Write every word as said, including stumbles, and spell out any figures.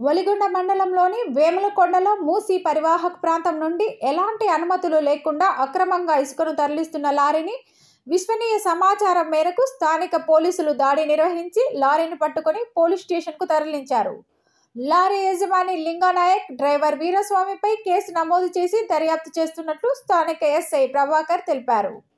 ఒలిగొండ మండలంలోని వేములకొండలో మూసీ పరివాహక ప్రాంతం నుండి ఎలాంటి అనుమతులు లేకుండా అక్రమంగా ఇసుకను తరలిస్తున్న లారీని విశ్వనీయ సమాచారం మేరకు స్థానిక పోలీసులు దాడి నిర్వహించి లారీని పట్టుకొని పోలీస్ స్టేషన్కు తరలించారు. లారీ యజమాని లింగానాయక్, డ్రైవర్ వీరస్వామిపై కేసు నమోదు చేసి దర్యాప్తు చేస్తున్నట్లు స్థానిక ఎస్ఐ ప్రభాకర్ తెలిపారు.